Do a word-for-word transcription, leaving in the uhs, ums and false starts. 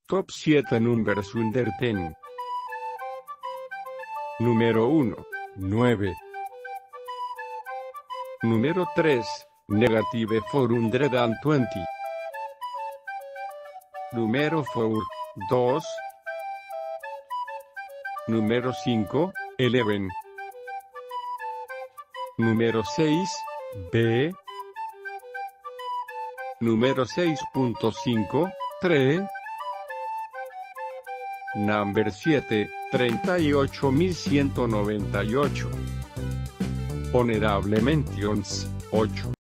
Top siete Numbers Under ten. Número uno. nueve. Número tres. Negative four hundred twenty. Número cuatro. dos. Número cinco. eleven. Número seis. B. Número seis punto cinco. tres. Number siete. treinta y ocho mil ciento noventa y ocho. Honorable Mentions. ocho.